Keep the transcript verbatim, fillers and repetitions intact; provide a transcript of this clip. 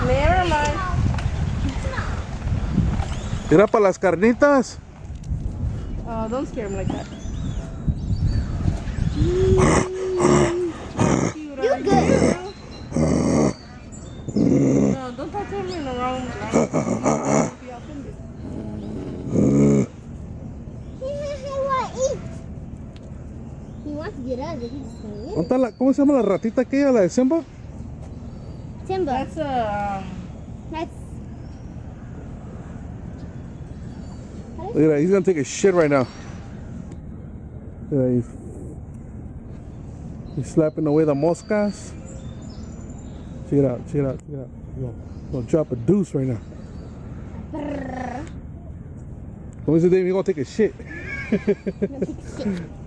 Never mind. Era para las carnitas. Oh, don't scare him like that. Cute, You are good? No, don't talk to him in the wrong language. Be offended. He wants to get out, but he's staying. ¿Dónde está la- ¿Cómo se llama la ratita aquella, la de Simba? Simba. That's a. Um, That's. Look at that, he's gonna take a shit right now. Look at that, he's, he's slapping away the moscas. Check it out, check it out, check it out. He's gonna, gonna drop a deuce right now. Brrr. Como dice Dave, he's gonna take a shit. Gonna take a shit.